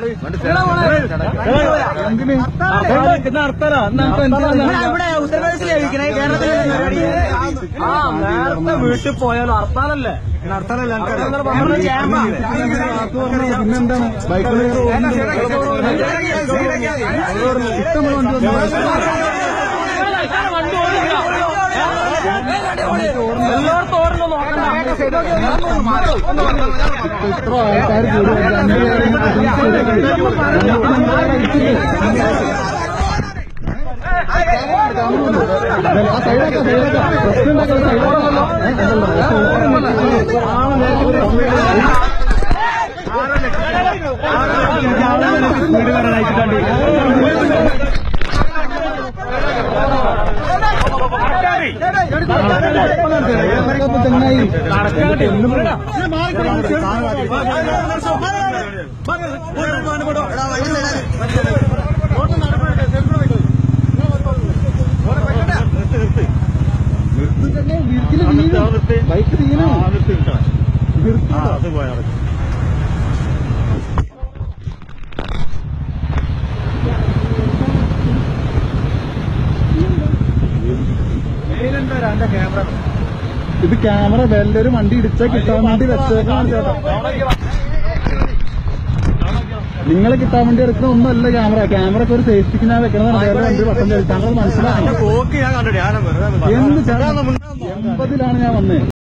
നേരത്തെ വീട്ടിൽ പോയാലും ഹർത്താലല്ലേ? പിന്നെന്താണ് ബൈക്കിൽ ഇഷ്ടമുള്ള വണ്ടി ഇത്ര ആൾക്കാർ ചങ്ങായി ബൈക്ക് തീരണം അത് പോയാ ഇത് ക്യാമറ വലിയൊരു വണ്ടി ഇടിച്ചാൽ കിട്ടാൻ വേണ്ടി വെച്ചേക്കാണ് ചേട്ടാ. നിങ്ങളെ കിട്ടാൻ വേണ്ടി എടുക്കുന്ന ഒന്നുമല്ല ക്യാമറക്ക് ഒരു സേഫ്റ്റിക്ക് ഞാൻ വെക്കണമെന്നാണ് വേറെ വണ്ടി പട്ടം ചോദിച്ചാൽ മനസ്സിലായി. എന്ത് ചേട്ടാ 80-ലാണ് ഞാൻ വന്നേ.